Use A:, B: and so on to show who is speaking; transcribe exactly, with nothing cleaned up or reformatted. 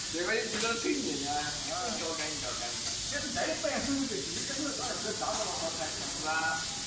A: 这个这个推进的，要干要干。这是再不要手对，这个这个大不了好看，是吧？